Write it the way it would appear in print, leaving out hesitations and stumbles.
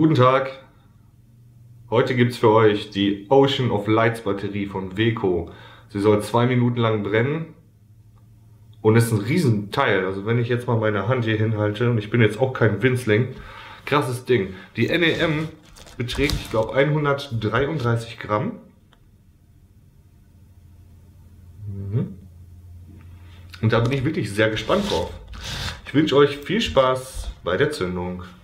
Guten Tag, heute gibt es für euch die Ocean of Lights Batterie von Weco. Sie soll 2 Minuten lang brennen und ist ein Riesenteil. Also wenn ich jetzt mal meine Hand hier hinhalte, und ich bin jetzt auch kein Winzling, krasses Ding. Die NEM beträgt, ich glaube, 133 Gramm. Und da bin ich wirklich sehr gespannt drauf. Ich wünsche euch viel Spaß bei der Zündung.